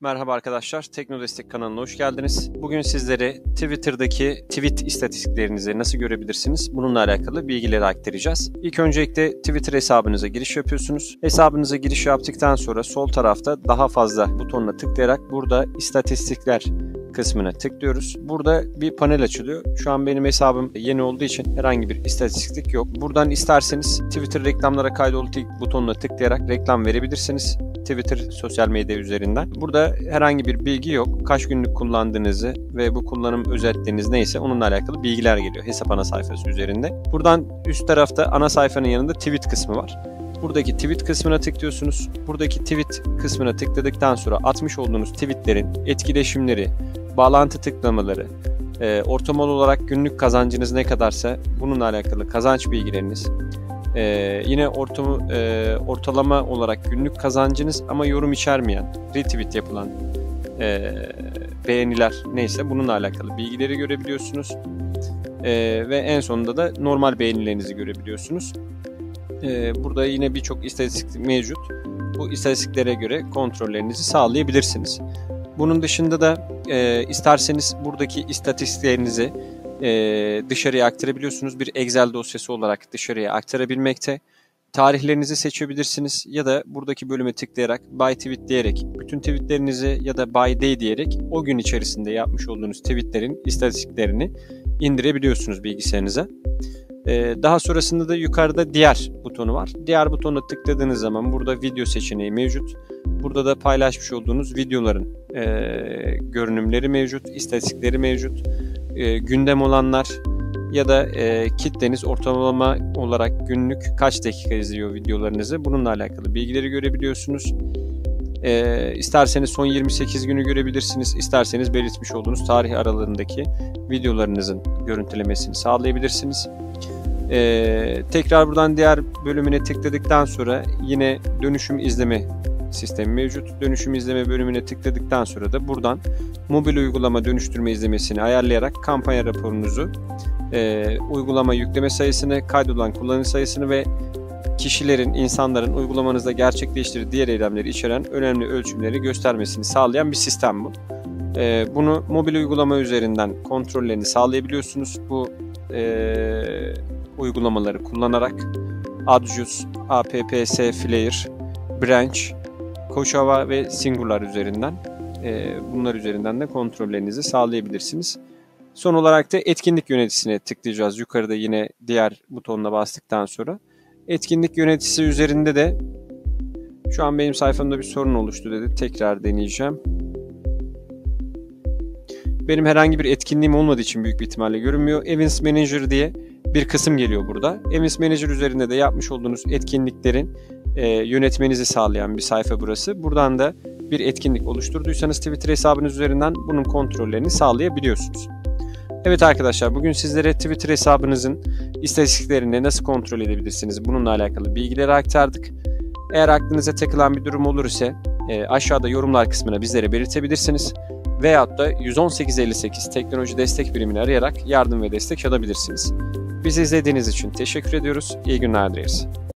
Merhaba arkadaşlar, Teknodestek kanalına hoş geldiniz. Bugün sizlere Twitter'daki tweet istatistiklerinizi nasıl görebilirsiniz? Bununla alakalı bilgileri aktaracağız. İlk öncelikle Twitter hesabınıza giriş yapıyorsunuz. Hesabınıza giriş yaptıktan sonra sol tarafta daha fazla butonuna tıklayarak burada istatistikler kısmına tıklıyoruz. Burada bir panel açılıyor. Şu an benim hesabım yeni olduğu için herhangi bir istatistik yok. Buradan isterseniz Twitter reklamlara kaydol butonuna tıklayarak reklam verebilirsiniz. Twitter sosyal medya üzerinden. Burada herhangi bir bilgi yok. Kaç günlük kullandığınızı ve bu kullanım özetleriniz neyse onunla alakalı bilgiler geliyor hesap ana sayfası üzerinde. Buradan üst tarafta ana sayfanın yanında tweet kısmı var. Buradaki tweet kısmına tıklıyorsunuz. Buradaki tweet kısmına tıkladıktan sonra atmış olduğunuz tweetlerin etkileşimleri, bağlantı tıklamaları, ortalama olarak günlük kazancınız ne kadarsa bununla alakalı kazanç bilgileriniz, yine ortalama olarak günlük kazancınız ama yorum içermeyen, retweet yapılan beğeniler neyse bununla alakalı bilgileri görebiliyorsunuz. Ve en sonunda da normal beğenilerinizi görebiliyorsunuz. Burada yine birçok istatistik mevcut. Bu istatistiklere göre kontrollerinizi sağlayabilirsiniz. Bunun dışında da isterseniz buradaki istatistiklerinizi dışarıya aktarabiliyorsunuz. Bir Excel dosyası olarak dışarıya aktarabilmekte. Tarihlerinizi seçebilirsiniz ya da buradaki bölüme tıklayarak By Tweet diyerek bütün tweetlerinizi ya da By Day diyerek o gün içerisinde yapmış olduğunuz tweetlerin istatistiklerini indirebiliyorsunuz bilgisayarınıza. Daha sonrasında da yukarıda diğer butonu var. Diğer butona tıkladığınız zaman burada video seçeneği mevcut. Burada da paylaşmış olduğunuz videoların görünümleri mevcut, istatistikleri mevcut. Gündem olanlar ya da kitleniz ortalama olarak günlük kaç dakika izliyor videolarınızı bununla alakalı bilgileri görebiliyorsunuz. İsterseniz son 28 günü görebilirsiniz. İsterseniz belirtmiş olduğunuz tarih aralarındaki videolarınızın görüntülemesini sağlayabilirsiniz. Tekrar buradan diğer bölümüne tıkladıktan sonra yine dönüşüm izleme sistemi mevcut. Dönüşüm izleme bölümüne tıkladıktan sonra da buradan mobil uygulama dönüştürme izlemesini ayarlayarak kampanya raporunuzu, uygulama yükleme sayısını, kaydolan kullanıcı sayısını ve kişilerin, insanların uygulamanızda gerçekleştirdiği diğer eylemleri içeren önemli ölçümleri göstermesini sağlayan bir sistem bu. Bunu mobil uygulama üzerinden kontrollerini sağlayabiliyorsunuz. Bu uygulamaları kullanarak Adjust, APPS Flyer, Branch, Koşava ve Singular üzerinden bunlar üzerinden de kontrollerinizi sağlayabilirsiniz. Son olarak da etkinlik yöneticisine tıklayacağız. Yukarıda yine diğer butonuna bastıktan sonra. Etkinlik yöneticisi üzerinde de şu an benim sayfamda bir sorun oluştu dedi. Tekrar deneyeceğim. Benim herhangi bir etkinliğim olmadığı için büyük bir ihtimalle görünmüyor. Events Manager diye bir kısım geliyor burada. Events Manager üzerinde de yapmış olduğunuz etkinliklerin yönetmenizi sağlayan bir sayfa burası. Buradan da bir etkinlik oluşturduysanız Twitter hesabınız üzerinden bunun kontrollerini sağlayabiliyorsunuz. Evet arkadaşlar, bugün sizlere Twitter hesabınızın istatistiklerini nasıl kontrol edebilirsiniz bununla alakalı bilgileri aktardık. Eğer aklınıza takılan bir durum olur ise aşağıda yorumlar kısmına bizlere belirtebilirsiniz. Veyahut da 11858 teknoloji destek birimini arayarak yardım ve destek alabilirsiniz. Bizi izlediğiniz için teşekkür ediyoruz. İyi günler dileriz.